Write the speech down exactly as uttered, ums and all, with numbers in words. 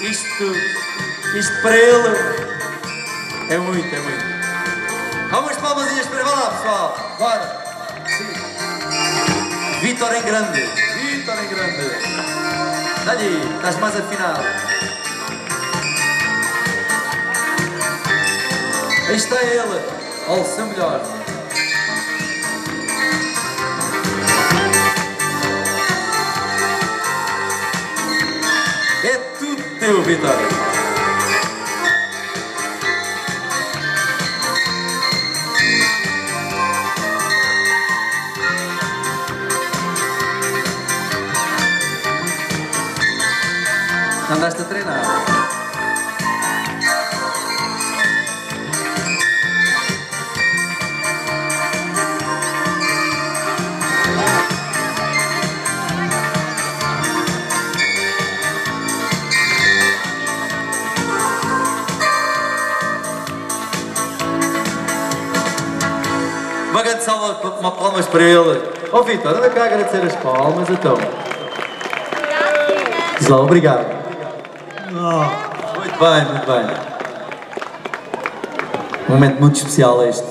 Isto, isto para ele é muito, é muito. Há umas palmazinhas para ele. Vai lá, pessoal. Bora. Sim. Vítor em grande. Vítor em grande. Dá-lhe, estás mais afinado. Aí está ele, ao seu melhor. É tudo teu, Vítor. Andaste a treinar. Uma grande salva, uma palmas para ele. Ó Vítor, anda cá a agradecer as palmas, então. Pessoal, obrigado. Oh, muito bem, muito bem. Um momento muito especial este.